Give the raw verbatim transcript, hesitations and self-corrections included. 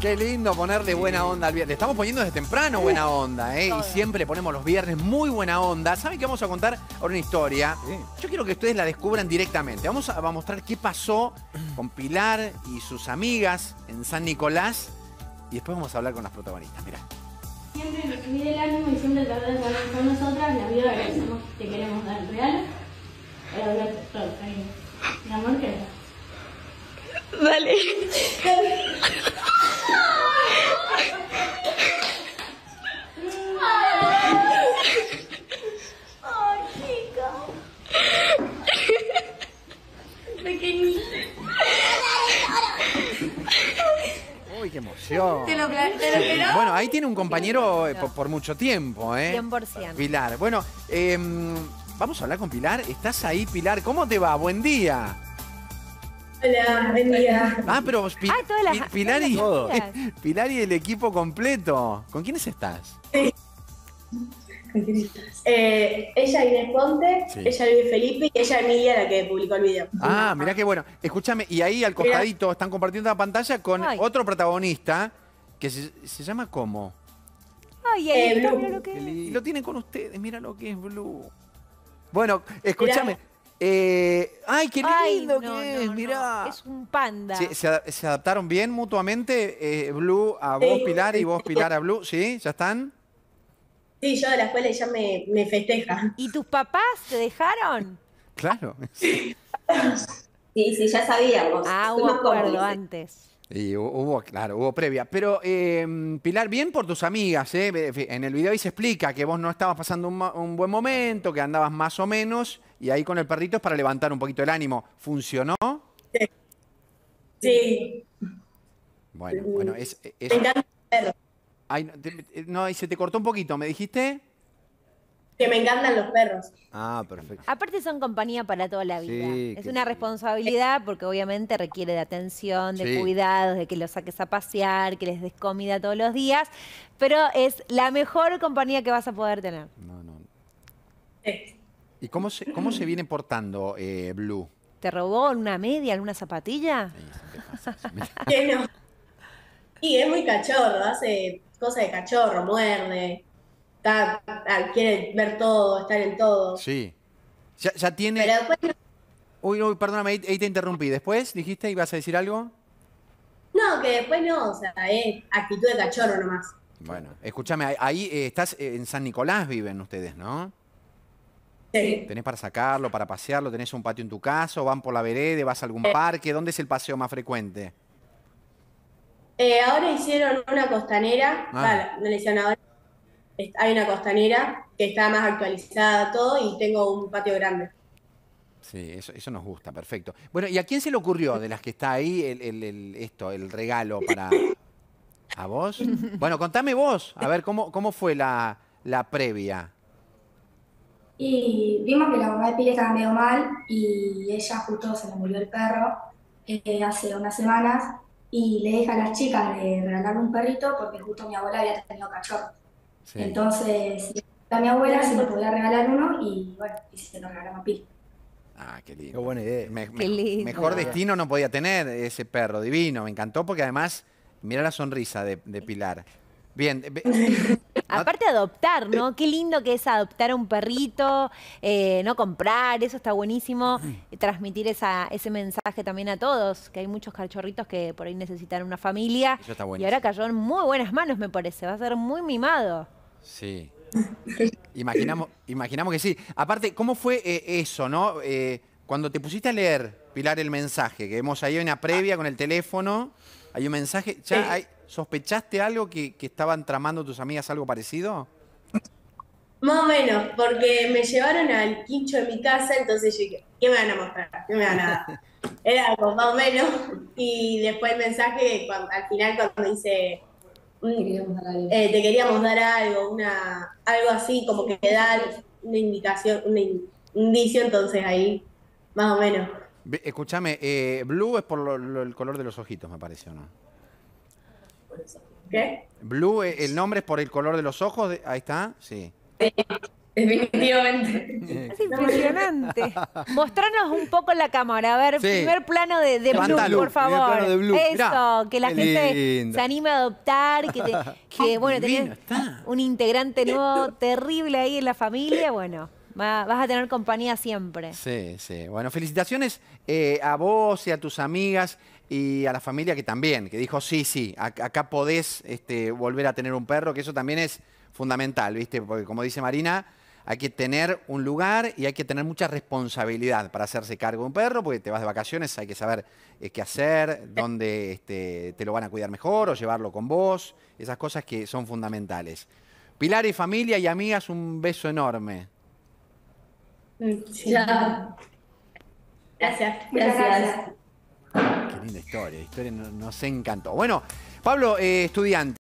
Qué lindo ponerle buena onda al viernes. Le estamos poniendo desde temprano buena onda, ¿eh? Y siempre ponemos los viernes muy buena onda. ¿Saben qué vamos a contar ahora una historia? Sí. Yo quiero que ustedes la descubran directamente. Vamos a, a mostrar qué pasó con Pilar y sus amigas en San Nicolás. Y después vamos a hablar con las protagonistas. Mirá. Siempre nos mide el ánimo y siempre tratás de hablar con nosotras. La vida que somos, te queremos dar regalo. Para hablar todo, cariño. Mi amor, ¿qué es? Dale. Ay, chica. Pequeñita. Uy, qué emoción. ¿Te lo, te lo quiero? Bueno, ahí tiene un compañero eh, por, por mucho tiempo, ¿eh? cien por ciento. Pilar. Bueno, eh, vamos a hablar con Pilar. ¿Estás ahí, Pilar? ¿Cómo te va? Buen día. Hola, buen día. Ah, pero Pi Ah, todas las- Pi- Pilar, y, todas las Pilar y el equipo completo. ¿Con quiénes estás? Eh, ella Inés Ponte, Sí. ella Luis Felipe y ella Emilia, la que publicó el video. Ah, mirá qué bueno. Escúchame, y ahí al costadito están compartiendo la pantalla con Ay. otro protagonista que se, se llama ¿cómo? Ay, ahí Eh, está, Blue. mira lo que Qué es. li- Lo tienen con ustedes, mira lo que es Blue. Bueno, escúchame. eh, ay, qué Ay, lindo no, que no, es, no. mirá. Es un panda. ¿Se, se ad- se adaptaron bien mutuamente? eh, Blue a vos, Sí. Pilar, y vos, Pilar, a Blue. ¿Sí? ¿Ya están? Sí, yo de la escuela ella me, me festeja. ¿Y tus papás te dejaron? Claro. Sí, sí, ya sabíamos. Ah, hubo acuerdo antes. Y hu- hubo, claro, hubo previa. Pero, eh, Pilar, bien por tus amigas, ¿eh? En el video ahí se explica que vos no estabas pasando un, ma- un buen momento, que andabas más o menos, y ahí con el perrito es para levantar un poquito el ánimo. ¿Funcionó? Sí, Bueno, bueno, es... es- me encantan los perros. ay, no, te- no, ahí se te cortó un poquito, ¿me dijiste? Que me encantan los perros. Ah, perfecto. Aparte son compañía para toda la vida. Sí, es qué una lindo. responsabilidad porque obviamente requiere de atención, de Sí. cuidados, de que los saques a pasear, que les des comida todos los días. Pero es la mejor compañía que vas a poder tener. No, no. Sí. ¿Y cómo se, cómo se viene portando eh, Blue? ¿Te robó una media, alguna zapatilla? Sí, ¿qué pasa? Eso, mira. Que no. Y es muy cachorro, hace cosas de cachorro, muerde. Está, ah, quiere ver todo, estar en todo. Sí. Ya, ya tiene... Pero después no, Uy, uy, perdóname, ahí, ahí te interrumpí. ¿Después dijiste? ¿Ibas a decir algo? no, que después no, o sea, es actitud de cachorro nomás. Bueno, escúchame, ahí- ahí eh, estás eh, en San Nicolás, viven ustedes, ¿no? Sí. ¿Tenés para sacarlo, para pasearlo? ¿Tenés un patio en tu casa? ¿O van por la vereda? ¿Vas a algún parque? ¿Dónde es el paseo más frecuente? Eh, ahora hicieron una costanera, Ah. vale, no le hicieron ahora. Es- Hay una costanera que está más actualizada todo y tengo un patio grande. Sí, eso, eso nos gusta, perfecto. Bueno, ¿y a quién se le ocurrió de las que está ahí el, el- el- esto, el regalo para... ¿A vos? Bueno, contame vos, a ver, ¿cómo, cómo fue la, la previa? Y vimos que la mamá de Pili estaba medio mal y ella justo se le murió el perro eh, hace unas semanas y le dije a las chicas de regalarle un perrito porque justo mi abuela había tenido cachorro. Sí. Entonces, a mi abuela se le podía regalar uno y bueno, y se lo regalamos a Pili. Ah, qué lindo. Qué buena idea. Me- Qué me- lindo. Mejor destino no podía tener ese perro, divino. Me encantó porque además, mira la sonrisa de, de Pilar. Bien, ve- Aparte adoptar, ¿no? Qué lindo que es adoptar a un perrito, eh, no comprar, eso está buenísimo. Y transmitir esa, ese mensaje también a todos, que hay muchos cachorritos que por ahí necesitan una familia. Eso está Y buenísimo. ahora cayó en muy buenas manos, me parece. Va a ser muy mimado. sí. Imaginamos, imaginamos que sí. Aparte, ¿cómo fue eh, eso, no? Eh, cuando te pusiste a leer, Pilar, el mensaje, que vemos ahí una previa con el teléfono, hay un mensaje, ¿ya Sí. hay- sospechaste algo que, que estaban tramando tus amigas, algo parecido? Más o menos, porque me llevaron al quincho de mi casa, entonces yo dije, ¿qué me van a mostrar? ¿Qué me van a dar? Era algo más o menos. Y después el mensaje, cuando- al final cuando dice, mm, eh, te queríamos dar algo, una, algo así, como que dar una indicación, un in- indicio, entonces ahí, más o menos. Ve- Escúchame, eh, Blue es por lo- lo- el color de los ojitos, me pareció, ¿no? ¿Qué? Blue, eh, el nombre es por el color de los ojos, de- ahí está, sí. definitivamente. Es impresionante. Mostrarnos un poco en la cámara. A ver, Sí. primer plano de, de Blue, Levantalo, por favor. primer plano de Blue. Eso, Mirá, que la qué gente linda. se anime a adoptar, que, te- que bueno, divino tenés está. un integrante nuevo terrible ahí en la familia. Bueno, va- vas a tener compañía siempre. Sí, sí. Bueno, felicitaciones eh, a vos y a tus amigas y a la familia que también, que dijo, sí, sí, ac- acá podés este, volver a tener un perro, que eso también es fundamental, ¿viste? Porque como dice Marina, hay que tener un lugar y hay que tener mucha responsabilidad para hacerse cargo de un perro, porque te vas de vacaciones, hay que saber eh, qué hacer, dónde este, te lo van a cuidar mejor o llevarlo con vos, esas cosas que son fundamentales. Pilar y familia y amigas, un beso enorme. Sí. Chao. Gracias. Muchas gracias. Qué linda historia, la historia no- nos encantó. Bueno, Pablo, eh, estudiante.